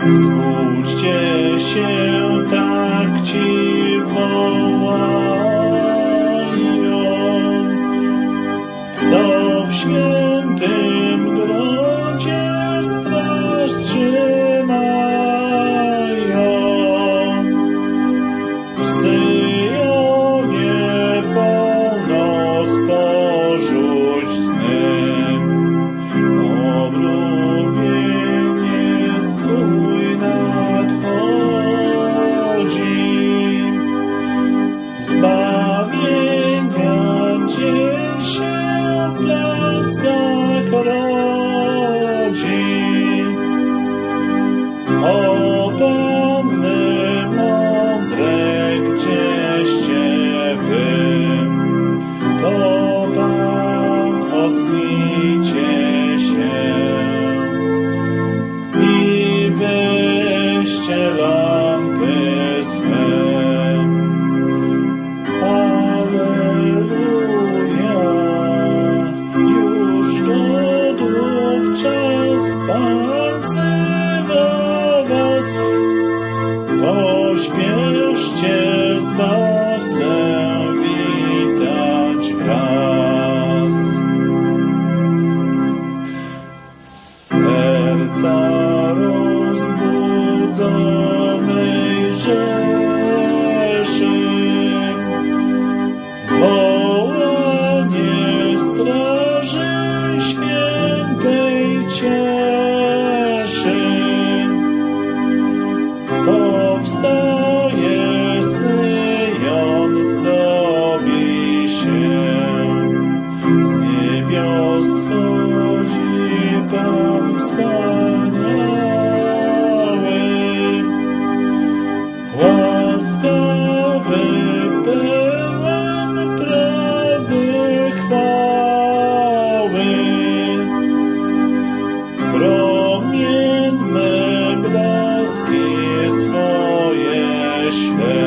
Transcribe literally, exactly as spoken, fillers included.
Zbudźcie się, tak ci wołają, co w świętym grodzie straż trzymają. W Syjonie północ porzuć sny, oblubieniec Twój nadchodzi. Zbawienia dzień się blaskach rodzi. O Panny mądre, gdzieście wy, to Pan, ocknijcie się i weźcie lampy swe. Alleluja, już gotów czas, Pan wzywa was. Pośpieszcie Zbawcę witać wraz. Serca rozbudzonej rzeszy, wołanie straży świętej cieszy. Powstaje Syjon, zdobi się, z niebios schodzi Pan wspaniały, łaskawy, pełen prawdy chwały. Promienne blaski swoje śle